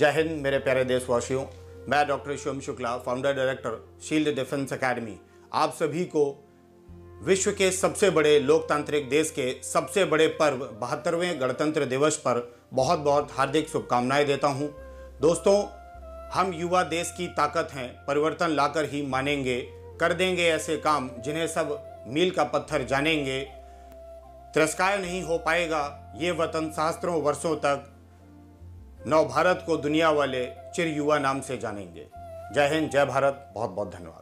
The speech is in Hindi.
जय हिंद मेरे प्यारे देशवासियों। मैं doctor Shivam Shukla, founder director shield defence academy, आप सभी को विश्व के सबसे बड़े लोकतांत्रिक देश के सबसे बड़े पर्व 72वें गणतंत्र दिवस पर बहुत बहुत हार्दिक शुभकामनाएं देता हूं। दोस्तों, हम युवा देश की ताकत हैं, परिवर्तन लाकर ही मानेंगे, कर देंगे ऐसे काम जिन्हें सब मील का पत्थर जानेंगे। तिरस्कार नहीं हो पाएगा ये वतन सहस्त्रों वर्षों तक, नव भारत को दुनिया वाले चिर युवा नाम से जानेंगे। जय हिंद, जय भारत, बहुत बहुत धन्यवाद।